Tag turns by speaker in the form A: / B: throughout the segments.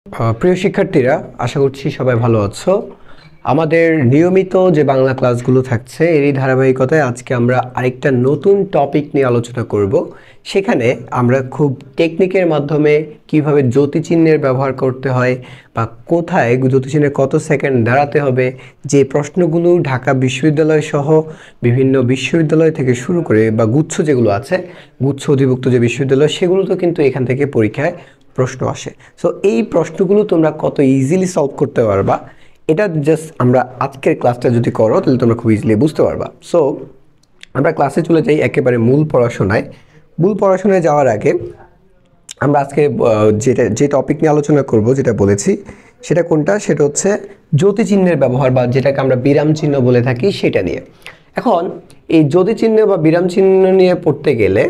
A: প্রিয় শিক্ষার্থীরা, আশা করছি সবাই ভালো আছো। আমাদের নিয়মিত যে বাংলা ক্লাসগুলো থাকছে এরই ধারাবাহিকতায় আজকে আমরা আরেকটা নতুন টপিক নিয়ে আলোচনা করব। সেখানে আমরা খুব টেকনিকের মাধ্যমে কিভাবে জ্যোতিচিহ্নের ব্যবহার করতে হয় বা কোথায় জ্যোতিচিহ্নের কত সেকেন্ড দাঁড়াতে হবে, যে প্রশ্নগুলো ঢাকা বিশ্ববিদ্যালয় সহ বিভিন্ন বিশ্ববিদ্যালয় থেকে শুরু করে বা গুচ্ছ যেগুলো আছে, গুচ্ছ অধিভুক্ত যে বিশ্ববিদ্যালয়, সেগুলো তো কিন্তু এখান থেকে পরীক্ষায় প্রশ্ন আসে। সো এই প্রশ্নগুলো তোমরা কত ইজিলি সলভ করতে পারবা, এটা জাস্ট আমরা আজকের ক্লাসটা যদি করো তাহলে তোমরা খুব ইজিলি বুঝতে পারবা। সো আমরা ক্লাসে চলে যাই একেবারে মূল পড়াশোনায়। মূল পড়াশোনায় যাওয়ার আগে আমরা আজকে যে টপিক নিয়ে আলোচনা করব, যেটা বলেছি সেটা কোনটা, সেটা হচ্ছে জ্যোতিচিহ্নের ব্যবহার বা যেটাকে আমরা বিরাম চিহ্ন বলে থাকি সেটা নিয়ে। এখন এই জ্যোতিচিহ্ন বা বিরাম চিহ্ন নিয়ে পড়তে গেলে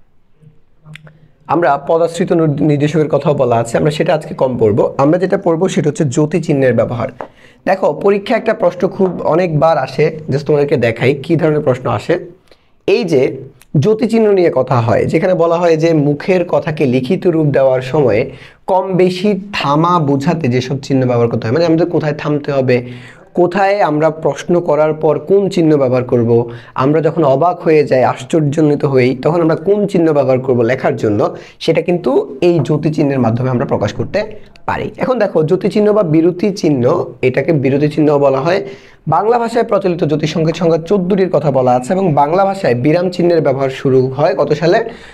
A: আমরা পদাশ্রিত নির্দেশকের কথাও বলা আছে, আমরা সেটা আজকে কম পড়বো। আমরা যেটা পড়বো সেটা হচ্ছে জ্যোতিচিহ্নের ব্যবহার। দেখো, পরীক্ষা একটা প্রশ্ন খুব অনেকবার আসে, জাস্ট তোমাদেরকে দেখাই কি ধরনের প্রশ্ন আসে। এই যে জ্যোতিচিহ্ন নিয়ে কথা হয়, যেখানে বলা হয় যে মুখের কথাকে লিখিত রূপ দেওয়ার সময় কম বেশি থামা বোঝাতে যেসব চিহ্ন ব্যবহার করতে হয়, মানে আমাদের কোথায় থামতে হবে, কোথায় আমরা প্রশ্ন করার পর কোন চিহ্ন ব্যবহার করব, আমরা যখন অবাক হয়ে যাই, আশ্চর্যান্বিত হই, তখন আমরা কোন চিহ্ন ব্যবহার করব লেখার জন্য, সেটা কিন্তু এই জ্যোতিচিহ্নের মাধ্যমে আমরা প্রকাশ করতে পারি। এখন দেখো, জ্যোতিচিহ্ন বা বিরতি চিহ্ন, এটাকে বিরতি চিহ্ন বলা হয়। বাংলা ভাষায় প্রচলিত জ্যোতি সংকেত সংখ্যা 14টির কথা বলা আছে এবং বাংলা ভাষায় বিরাম চিহ্নের ব্যবহার শুরু হয় কত সালে?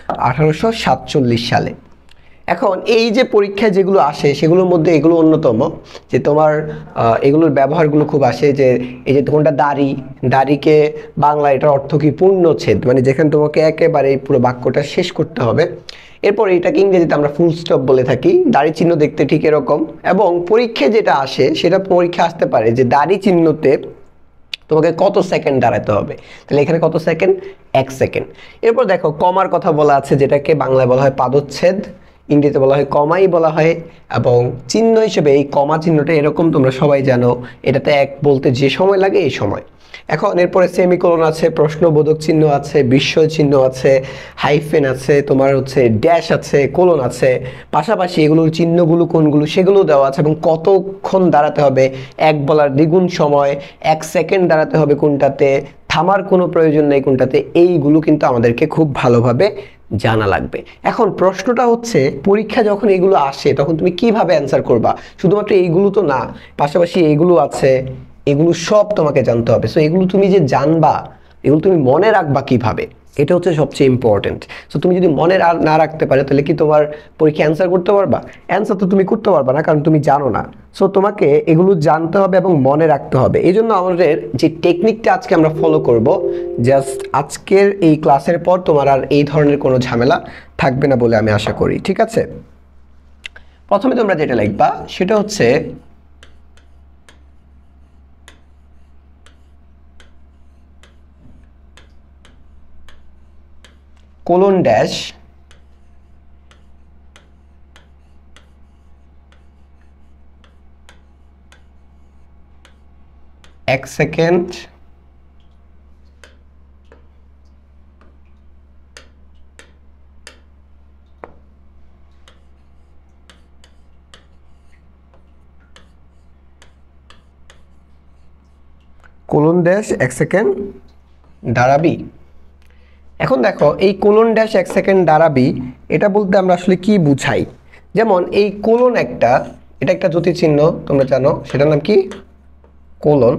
A: 1847 সালে। এখন এই যে পরীক্ষায় যেগুলো আসে সেগুলোর মধ্যে এগুলো অন্যতম, যে তোমার এগুলোর ব্যবহারগুলো খুব আসে। যে এই যে কোনটা দাড়ি, দাড়িকে বাংলা এটার অর্থ কি? পূর্ণচ্ছেদ, মানে যেখানে তোমাকে একেবারে পুরো বাক্যটা শেষ করতে হবে। এরপর এটাকে ইংরেজিতে আমরা ফুল স্টপ বলে থাকি। দাড়ি চিহ্ন দেখতে ঠিক এরকম, এবং পরীক্ষায় যেটা আসে সেটা পরীক্ষা আসতে পারে যে দাড়ি চিহ্নতে তোমাকে কত সেকেন্ড দাঁড়াতে হবে। তাহলে এখানে কত সেকেন্ড? 1 সেকেন্ড। এরপর দেখো, কমার কথা বলা আছে, যেটাকে বাংলায় বলা হয় পাদচ্ছেদ, ইংরেজিতে বলা হয় কমাই বলা হয়। এবং চিহ্ন হিসেবে এই কমা চিহ্নটা এরকম, তোমরা সবাই জানো, এটাতে এক বলতে যে সময় লাগে এই সময়। এখন এরপরে সেমিকোলন আছে, প্রশ্নবোধক চিহ্ন আছে, বিস্ময় চিহ্ন আছে, হাইফেন আছে, তোমার হচ্ছে ড্যাশ আছে, কোলন আছে। পাশাপাশি এগুলোর চিহ্নগুলো কোনগুলো সেগুলো দেওয়া আছে, এবং কতক্ষণ দাঁড়াতে হবে, এক বলার দ্বিগুণ সময়, 1 সেকেন্ড দাঁড়াতে হবে কোনটাতে, থামার কোনো প্রয়োজন নেই কোনটাতে, এইগুলো কিন্তু আমাদেরকে খুব ভালোভাবে জানা লাগবে। এখন প্রশ্নটা হচ্ছে, পরীক্ষা যখন এগুলো আসে তখন তুমি কিভাবে অ্যান্সার করবা? শুধুমাত্র এইগুলো তো না, পাশাপাশি এগুলো আছে, এগুলো সব তোমাকে জানতে হবে। সো এগুলো তুমি যে জানবা, এগুলো তুমি মনে রাখবা কিভাবে, এটা হচ্ছে সবচেয়ে ইম্পর্টেন্ট। সো তুমি যদি মনে না রাখতে পারো তাহলে কি তোমার পরীক্ষা অ্যান্সার করতে পারবা? অ্যান্সার তো তুমি করতে পারবা না, কারণ তুমি জানো না। সো তোমাকে এগুলো জানতে হবে এবং মনে রাখতে হবে। এই জন্য আমাদের যে টেকনিকটা আজকে আমরা ফলো করব, জাস্ট আজকের এই ক্লাসের পর তোমার আর এই ধরনের কোনো ঝামেলা থাকবে না বলে আমি আশা করি। ঠিক আছে, প্রথমে তোমরা যেটা লিখবা সেটা হচ্ছে কোলন ড্যাশ, এক সেকেন্ড, কোলন ড্যাশ 1 সেকেন্ড দাঁড়াবি। এখন দেখো, এই কোলন ড্যাশ 1 সেকেন্ড দাঁড়াবি, এটা বলতে আমরা আসলে কি বুঝাই? যেমন এই কোলন এটা একটা জ্যোতি চিহ্ন, তোমরা জানো, সেটার নাম কি? কোলন।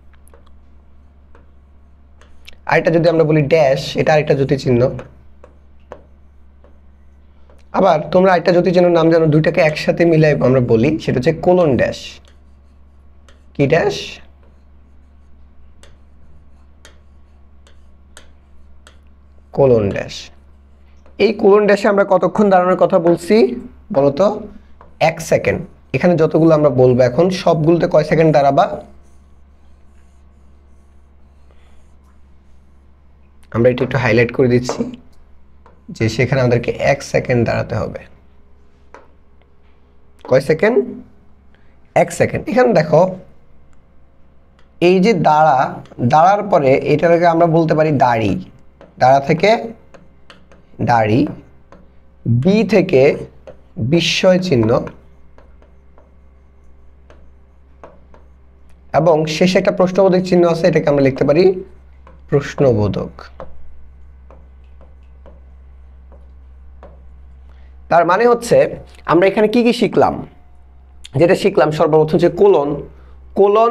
A: আরেকটা যদি আমরা বলি ড্যাশ, এটা আরেকটা জ্যোতি চিহ্ন। আবার তোমরা আরেকটা জ্যোতি চিহ্নের নাম জানো, দুইটাকে একসাথে মিলাই আমরা বলি, সেটা হচ্ছে কোলন ড্যাশ। কি ড্যাশ? Colon dash. এই কোলন ড্যাশে আমরা কতক্ষণ দাঁড়ানোর কথা বলছি বলতো? 1 সেকেন্ড। এখানে যতগুলো আমরা বলবো এখন সবগুলোতে কয় সেকেন্ড দাঁড়াবা? আমরা এটা একটু হাইলাইট করে দিচ্ছি যে সেখানে আমাদেরকে 1 সেকেন্ড দাঁড়াতে হবে। কয় সেকেন্ড? 1 সেকেন্ড। এখানে দেখো, এই যে দাঁড়ার পরে এটাকে আমরা বলতে পারি দাড়ি, দাঁড়া থেকে দাড়ি, বি থেকে বিস্ময় চিহ্ন, এবং শেষে একটা প্রশ্নবোধক চিহ্ন আছে, এটাকে আমরা লিখতে পারি প্রশ্নবোধক। তার মানে হচ্ছে আমরা এখানে কি কি শিখলাম, যেটা শিখলাম সর্বপ্রথম যে কোলন, কোলন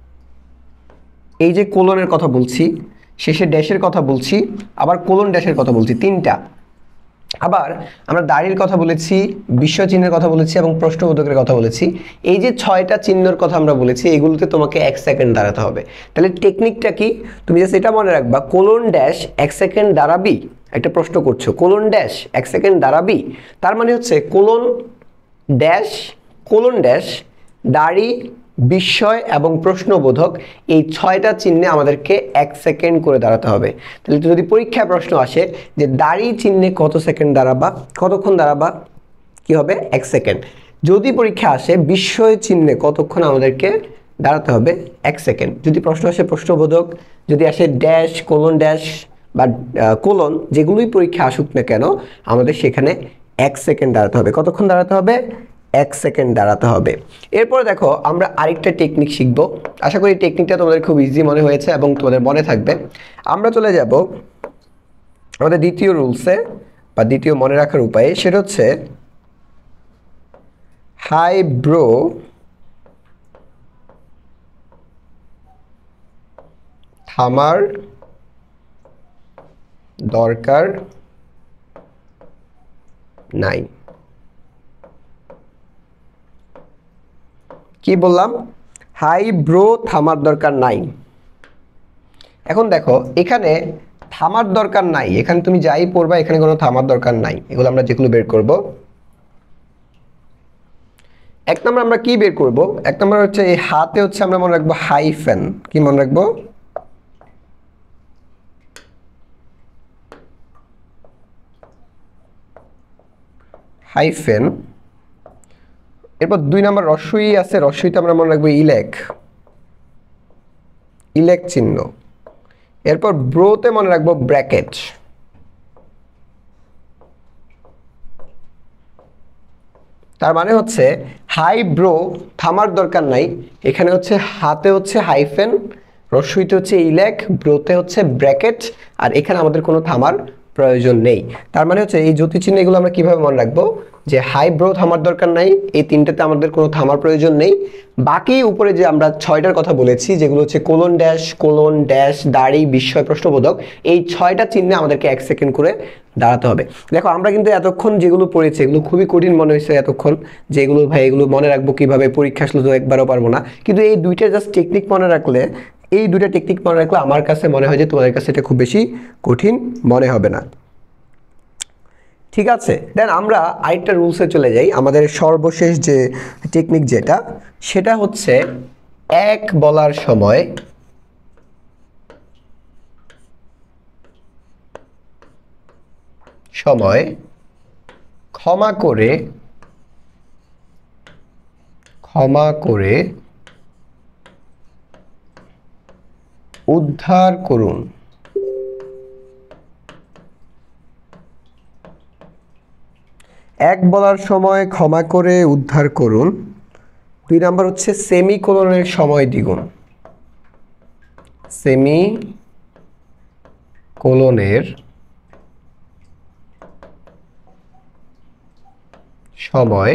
A: এই যে কোলনের কথা বলছি, শেষে ড্যাশের কথা বলছি, আবার কোলন ড্যাশের কথা বলছি, তিনটা। আবার আমরা দাড়ির কথা বলেছি, বিস্ময় চিহ্নের কথা বলেছি এবং প্রশ্নবোধকের কথা বলেছি। এই যে 6টা চিহ্নের কথা আমরা বলেছি, এগুলোতে তোমাকে 1 সেকেন্ড দাঁড়াতে হবে। তাহলে টেকনিকটা কি, তুমি জাস্ট এটা মনে রাখবা, কোলন ড্যাশ 1 সেকেন্ড দাঁড়াবি। একটা প্রশ্ন করছো, কোলন ড্যাশ 1 সেকেন্ড দাঁড়াবি, তার মানে হচ্ছে কোলন ড্যাশ, কোলন ড্যাশ, দাড়ি, বিস্ময় এবং প্রশ্নবোধক, এই 6টা চিহ্নে আমাদেরকে 1 সেকেন্ড করে দাঁড়াতে হবে। তাহলে যদি পরীক্ষায় প্রশ্ন আসে যে দাড়ি চিহ্নে কত সেকেন্ড দাঁড়াবা, কতক্ষণ দাঁড়াবা, কি হবে 1 সেকেন্ড। যদি পরীক্ষা আসে বিস্ময় চিহ্নে কতক্ষণ আমাদেরকে দাঁড়াতে হবে 1 সেকেন্ড। যদি প্রশ্ন আসে প্রশ্নবোধক, যদি আসে ড্যাশ, কোলন ড্যাশ বা কোলন, যেগুলোই পরীক্ষা আসুক না কেন, আমাদের সেখানে 1 সেকেন্ড দাঁড়াতে হবে। কতক্ষণ দাঁড়াতে হবে, 1 সেকেন্ড দাঁড়াতে হবে। এরপর দেখো আমরা আরেকটা টেকনিক শিখবো। আশা করি টেকনিকটা তোমাদের খুব ইজি মনে হয়েছে এবং তোমাদের মনে থাকবে। আমরা চলে যাব আমাদের দ্বিতীয় রুলসে বা দ্বিতীয় মনে রাখার উপায়ে, সেটা হচ্ছে হাই ব্রো থামার দরকার নাই। কি বললাম, হাই ব্রো থামার দরকার নাই। এখন দেখো এখানে থামার দরকার নাই, এখানে তুমি যাই পড়বা এখানে কোনো থামার দরকার নাই। এগুলো আমরা যেগুলো বের করব, 1 নম্বর আমরা কি বের করব, 1 নম্বর হচ্ছে এই হাতে হচ্ছে আমরা মনে রাখবো হাইফেন। কি মনে রাখবো, হাইফেন। এরপর 2 নম্বর রস্বই আছে, রস্বইতে আমরা মনে রাখবো ইলেক, ইলেক চিহ্ন। এরপর ব্রোতে মনে রাখবো ব্র্যাকেট। তার মানে হচ্ছে হাই ব্রো থামার দরকার নাই, এখানে হচ্ছে হাতে হচ্ছে হাইফেন, রস্বইতে হচ্ছে ইলেক, ব্রোতে হচ্ছে ব্র্যাকেট, আর এখানে আমাদের কোনো থামার প্রয়োজন নেই। তার মানে হচ্ছে এই জ্যোতি চিহ্ন এগুলো আমরা কিভাবে মনে রাখবো, যে হাই ব্রো থামার দরকার নাই, এই তিনটাতে আমাদের কোনো থামার প্রয়োজন নেই। বাকি উপরে যে আমরা 6টার কথা বলেছি, যেগুলো হচ্ছে কোলন ড্যাশ, দাড়ি, বিস্ময়, প্রশ্নবোধক, এই 6টা চিহ্নে আমাদেরকে 1 সেকেন্ড করে দাঁড়াতে হবে। দেখো আমরা কিন্তু এতক্ষণ যেগুলো পড়েছি এগুলো খুবই কঠিন মনে হয়েছে এতক্ষণ, যে এগুলো ভাই এগুলো মনে রাখবো কিভাবে, পরীক্ষা আসলে তো একবারও পারবো না। কিন্তু এই দুইটা জাস্ট টেকনিক মনে রাখলে, এই দুইটা টেকনিক মনে রাখলে আমার কাছে মনে হয় যে তোমাদের কাছে এটা খুব বেশি কঠিন মনে হবে না। ঠিক আছে, দেন আমরা আরেকটা রুলসে চলে যাই। আমাদের সর্বশেষ যে টেকনিক যেটা, সেটা হচ্ছে এক বলার সময় ক্ষমা করে উদ্ধার করুন। এক বলার সময় ক্ষমা করে উদ্ধার করুন। 2 নাম্বার হচ্ছে সেমিকোলনের সময় দ্বিগুণ। সেমিকোলনের সময়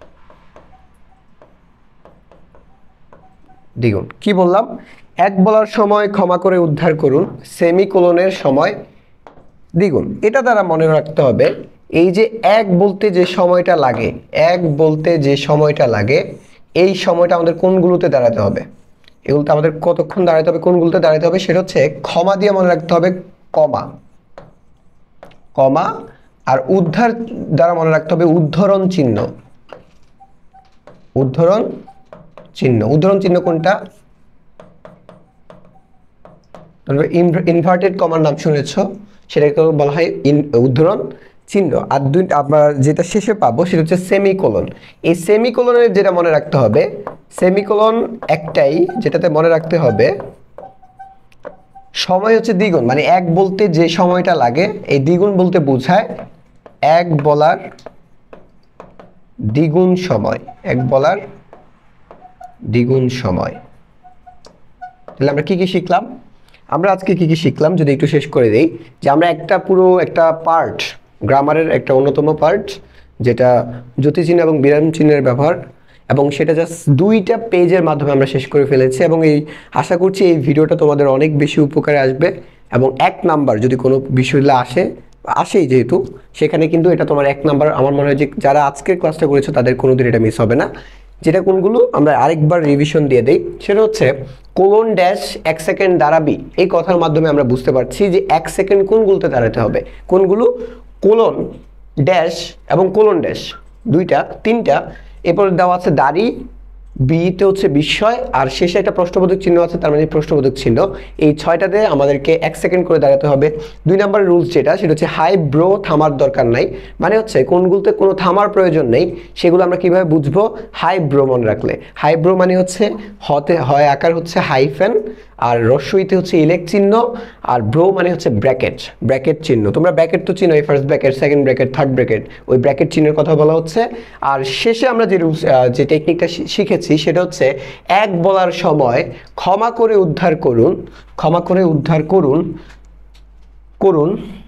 A: দ্বিগুণ। কি বললাম, এক বলার সময় ক্ষমা করে উদ্ধার করুন, সেমিকোলনের সময় দ্বিগুণ। এটা দ্বারা মনে রাখতে হবে এই যে এক বলতে যে সময়টা লাগে, এই সময়টা আমাদের কোনগুলোতে দাঁড়াতে হবে, এগুলোতে আমাদের কতক্ষণ দাঁড়াতে হবে, কোনগুলোতে দাঁড়াতে হবে, সেটা হচ্ছে ক্ষমা দিয়ে মনে রাখতে হবে কমা, আর উদ্ধার দ্বারা মনে রাখতে হবে উদ্ধরণ চিহ্ন। উদ্ধরণ চিহ্ন কোনটা, ইনভার্টেড কমার নাম শুনেছ, সেটাকে বলা হয় উদ্ধরণ চিহ্ন। আর আমরা যেটা শেষে পাবো সেটা হচ্ছে সেমিকোলন। এই সেমিকোলনের যেটা মনে রাখতে হবে, সেমিকোলন একটাই, যেটাতে মনে রাখতে হবে সময় হচ্ছে দ্বিগুণ, মানে এক বলতে যে সময়টা লাগে, এই দ্বিগুণ বলতে বোঝায় এক বলার দ্বিগুণ সময়, তাহলে আমরা কি কি শিখলাম? আমরা আজকে কি কি শিখলাম যদি একটু শেষ করে দেই, যে আমরা পুরো একটা পার্ট, গ্রামারের একটা অন্যতম পার্ট, যেটা জ্যোতিচিহ্ন এবং বিরাম চিহ্নের ব্যবহার, এবং সেটা জাস্ট 2টা পেজের মাধ্যমে আমরা শেষ করে ফেলেছি। এবং আশা করছি এই ভিডিওটা তোমাদের অনেক বেশি উপকারে আসবে, এবং 1 নাম্বার যদি কোনো বিষয় আসেই যেহেতু, সেখানে কিন্তু এটা তোমার 1 নাম্বার। আমার মনে হয় যে যারা আজকের ক্লাসটা করেছো তাদের কোনোদিন এটা মিস হবে না। যেটা কোনগুলো আমরা আরেকবার রিভিশন দিয়ে দেই, সেটা হচ্ছে কোলন ড্যাশ 1 সেকেন্ড দাঁড়াবি, এই কথার মাধ্যমে আমরা বুঝতে পারছি যে 1 সেকেন্ড কোনগুলোতে দাঁড়াতে হবে। কোনগুলো? কোলন ড্যাশ এবং কোলন ড্যাশ, 2টা 3টা। এরপর দেওয়া আছে দাড়ি, বিতে হচ্ছে বিস্ময়, আর শেষে একটা প্রশ্নবোধক চিহ্ন আছে, তার মানে প্রশ্নবোধক চিহ্ন। এই 6টাতে আমাদেরকে 1 সেকেন্ড করে দাঁড়াতে হবে। 2 নাম্বার রুলস যেটা, সেটা হচ্ছে হাই ব্রো, থামার দরকার নাই। মানে হচ্ছে কোনগুলোতে কোনো থামার প্রয়োজন নেই, সেগুলো আমরা কিভাবে বুঝবো? হাই ব্রো মনে রাখলে। হাই ব্রো মানে হচ্ছে হয় আকার হচ্ছে হাইফেন, আর রস্বইতে হচ্ছে ইলেক চিহ্ন, আর ব্রো মানে হচ্ছে ব্র্যাকেট চিহ্ন। তোমরা ব্র্যাকেট তো চিনো, first bracket, second bracket, third bracket, ওই ব্র্যাকেট চিহ্নের কথা বলা হচ্ছে। আর শেষে আমরা যে রুলস, যে টেকনিকটা শিখেছি, সেটা হচ্ছে 1 বলার সময় ক্ষমা করে উদ্ধার করুন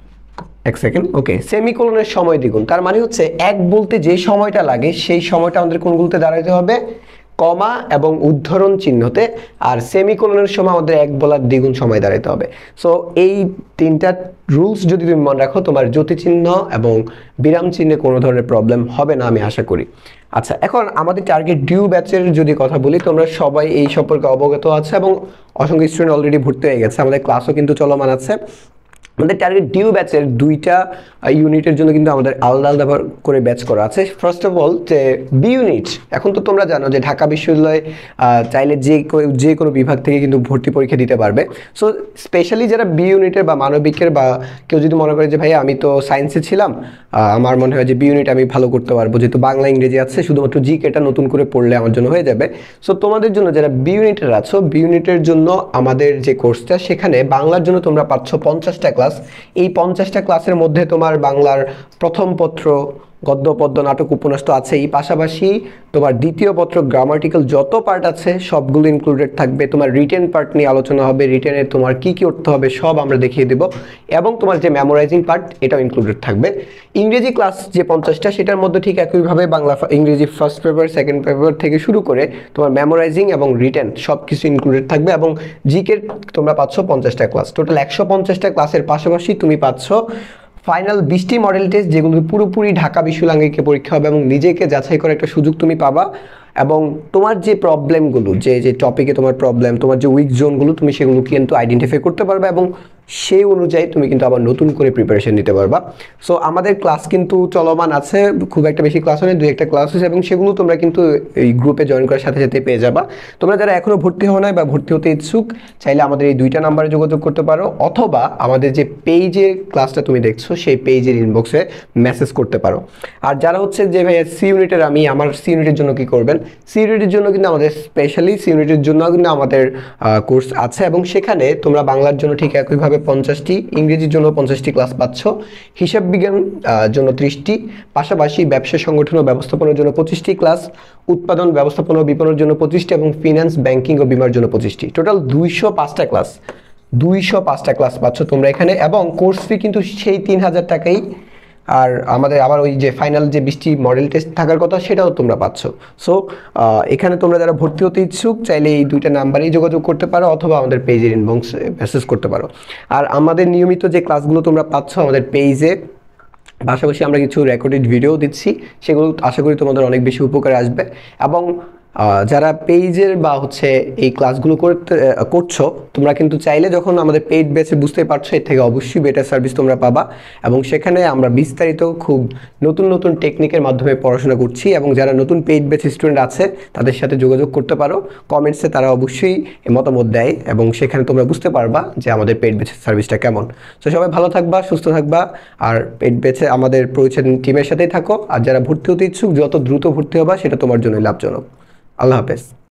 A: 1 সেকেন্ড, ওকে, সেমিকোলনের সময় দ্বিগুণ। তার মানে হচ্ছে 1 বলতে যে সময়টা লাগে সেই সময়টা আমাদের কোনগুলোতে দাঁড়াতে হবে? কমা এবং উদ্ধরণ চিহ্নতে। আর সেমিকোলনের সময় আমাদের 1 বলার দ্বিগুণ সময় দাঁড়াতে হবে। সো এই 3টা রুলস যদি তুমি মনে রাখো, তোমার জ্যোতিচিহ্ন এবং বিরাম চিহ্নে কোনো ধরনের প্রবলেম হবে না, আমি আশা করি। আচ্ছা, এখন আমাদের টার্গেট ডিউ ব্যাচের যদি কথা বলি, তোমরা সবাই এই সম্পর্কে অবগত আছে এবং অসংখ্য স্টুডেন্ট অলরেডি ভর্তি হয়ে গেছে, আমাদের ক্লাসও কিন্তু চলমান আছে। আমাদের টার্গেট ডিউ ব্যাচের 2টা ইউনিটের জন্য কিন্তু আমাদের আলাদা আলাদা করে ব্যাচ করা আছে। ফার্স্ট অফ অল, যে বি ইউনিট, এখন তো তোমরা জানো যে ঢাকা বিশ্ববিদ্যালয়ে চাইলে যে কোনো বিভাগ থেকে কিন্তু ভর্তি পরীক্ষা দিতে পারবে। সো স্পেশালি যারা বি ইউনিটের বা মানবিকের, বা কেউ যদি মনে করে যে ভাইয়া আমি তো সায়েন্সে ছিলাম, আমার মনে হয় যে বি ইউনিট আমি ভালো করতে পারবো, যেহেতু বাংলা ইংরেজি আছে, শুধুমাত্র জিকেটা নতুন করে পড়লে আমার জন্য হয়ে যাবে। সো তোমাদের জন্য যারা বি ইউনিটের আছো, বি ইউনিটের জন্য আমাদের যে কোর্সটা, সেখানে বাংলার জন্য তোমরা পাচ্ছ 50টা ক্লাস। এই 50টা ক্লাসের মধ্যে তোমার বাংলার প্রথম পত্র, গদ্য পদ্য নাটক উপন্যাস তো আছেই, পাশাপাশি তোমার দ্বিতীয় পত্র গ্রামাটিক্যাল যত পার্ট আছে সবগুলো ইনক্লুডেড থাকবে। তোমার রিটেন পার্ট নিয়ে আলোচনা হবে, রিটেনে তোমার কি কি করতে হবে সব আমরা দেখিয়ে দেব, এবং তোমার যে মেমোরাইজিং পার্ট এটাও ইনক্লুডেড থাকবে। ইংরেজি ক্লাস যে 50টা, সেটার মধ্যে ঠিক একইভাবে বাংলা ইংরেজি ফার্স্ট পেপার, সেকেন্ড পেপার থেকে শুরু করে তোমার মেমোরাইজিং এবং রিটেন সব কিছু ইনক্লুডেড থাকবে। এবং জিকের তোমরা পাচ্ছ 50টা ক্লাস, টোটাল 150টা ক্লাসের পাশাপাশি তুমি পাচ্ছ ফাইনাল 20টি মডেল টেস্ট, যেগুলো পুরোপুরি ঢাকা বিশ্ববিদ্যালয়কে পরীক্ষা হবে, এবং নিজেকে যাচাই করার একটা সুযোগ তুমি পাবা। এবং তোমার যে প্রবলেমগুলো, যে টপিকে তোমার প্রবলেম, তোমার যে উইক জোনগুলো, তুমি সেগুলো কিন্তু আইডেন্টিফাই করতে পারবে, এবং সেই অনুযায়ী তুমি কিন্তু আবার নতুন করে প্রিপারেশন নিতে পারবা। সো আমাদের ক্লাস কিন্তু চলমান আছে, খুব একটা বেশি ক্লাস হয়, 2-1টা ক্লাস হয়েছে, এবং সেগুলো তোমরা কিন্তু এই গ্রুপে জয়েন করার সাথে সাথে পেয়ে যাবা। তোমরা যারা এখনও ভর্তি হও নাই বা ভর্তি হতে ইচ্ছুক, চাইলে আমাদের এই 2টা নাম্বারে যোগাযোগ করতে পারো, অথবা আমাদের যে পেজে ক্লাসটা তুমি দেখছো সেই পেজের ইনবক্সে মেসেজ করতে পারো। আর যারা হচ্ছে যে ভাই সি ইউনিটের, আমার সি ইউনিটের জন্য কি করবেন, সি ইউনিটের জন্য কিন্তু আমাদের স্পেশালি সি ইউনিটের জন্য কিন্তু আমাদের কোর্স আছে, এবং সেখানে তোমরা বাংলার জন্য ঠিক একইভাবে 50টি, ইংরেজির জন্য 50টি ক্লাস পাচ্ছ, হিসাব বিজ্ঞান জন্য 30টি, পাশাপাশি ব্যবসা সংগঠন ও ব্যবস্থাপনার জন্য 25টি ক্লাস, উৎপাদন ব্যবস্থাপনা ও বিপণনের জন্য 25টি, এবং ফিনান্স, ব্যাংকিং ও বিমার জন্য 25টি। টোটাল 205টা ক্লাস, 205টা ক্লাস পাচ্ছ তোমরা এখানে, এবং কোর্স ফি কিন্তু সেই 3000 টাকাই। আর আমাদের আবার ওই যে ফাইনাল যে 20টি মডেল টেস্ট থাকার কথা, সেটাও তোমরা পাচ্ছ। সো এখানে তোমরা যারা ভর্তি হতে ইচ্ছুক, চাইলে এই 2টা নাম্বারেই যোগাযোগ করতে পারো, অথবা আমাদের পেজের ইনবক্সে মেসেজ করতে পারো। আর আমাদের নিয়মিত যে ক্লাসগুলো তোমরা পাচ্ছ আমাদের পেজে, পাশাপাশি আমরা কিছু রেকর্ডেড ভিডিও দিচ্ছি, সেগুলো আশা করি তোমাদের অনেক বেশি উপকারে আসবে। এবং যারা পেজের বা হচ্ছে এই ক্লাসগুলো করছো, তোমরা কিন্তু চাইলে যখন আমাদের পেইড ব্যাচে, বুঝতেই পারছো এর থেকে অবশ্যই বেটার সার্ভিস তোমরা পাবা, এবং সেখানে আমরা বিস্তারিত খুব নতুন নতুন টেকনিকের মাধ্যমে পড়াশোনা করছি। এবং যারা নতুন পেইড ব্যাচ স্টুডেন্ট আছে তাদের সাথে যোগাযোগ করতে পারো, কমেন্টসে তারা অবশ্যই মতামত দেয়, এবং সেখানে তোমরা বুঝতে পারবা যে আমাদের পেইড ব্যাচের সার্ভিসটা কেমন। তো সবাই ভালো থাকবা, সুস্থ থাকবা, আর পেইড ব্যাচে আমাদের প্রয়োজন টিমের সাথেই থাকো। আর যারা ভর্তি হতে ইচ্ছুক, যত দ্রুত ভর্তি হবা সেটা তোমার জন্য লাভজনক। আল্লাহ হাফেজ।